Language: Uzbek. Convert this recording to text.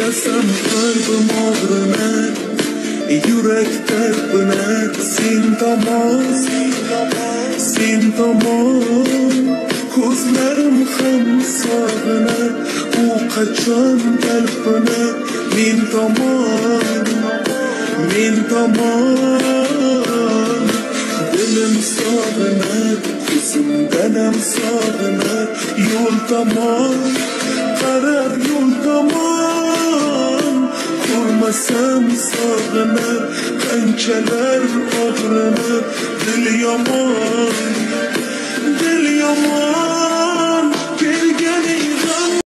bilasan qalbim og'rinar, yurak tarpinar sen tomon, ko'zlarim ham sog'inar, u qachon talpinar men tomon, dilim sog'inar, ko'zimdanam sog'inar, yo'l tomon qarar, yo'l tomon ko'rmasam sog'inar, qanchalar og'rinar, dil yomon